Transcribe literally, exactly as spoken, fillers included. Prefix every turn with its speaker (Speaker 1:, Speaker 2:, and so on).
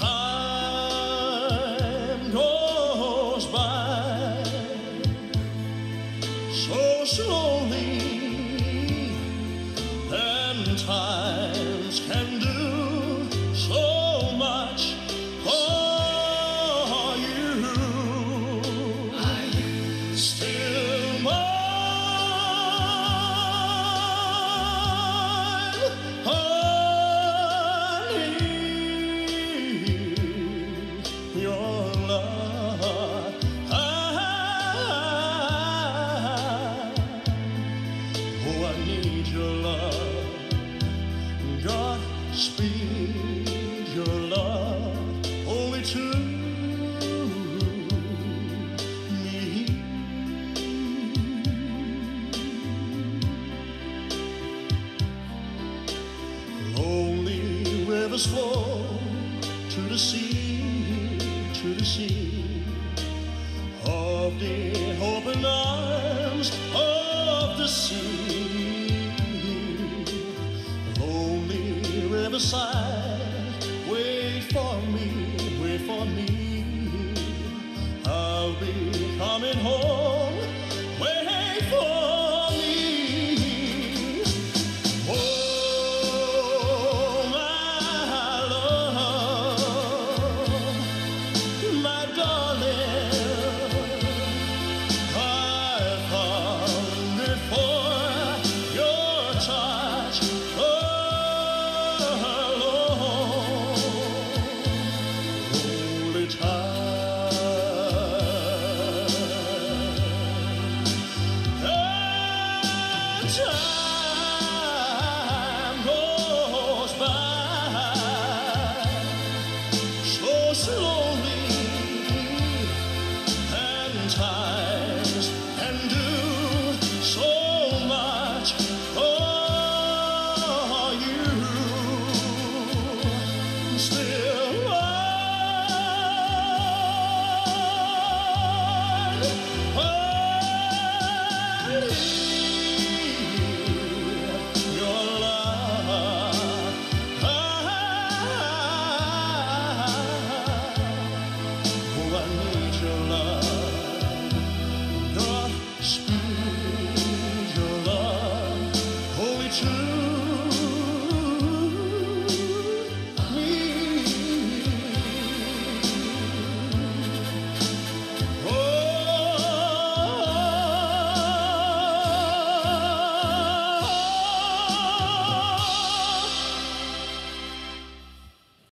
Speaker 1: Time goes by so slowly, and times can do so much for you. Are you still mine? Your love, I, oh, I need your love. God, speed your love only to me. Lonely rivers flow to the sea, to the sea of the open arms of the sea. Lonely riverside, wait for me, wait for me. I'll be coming home.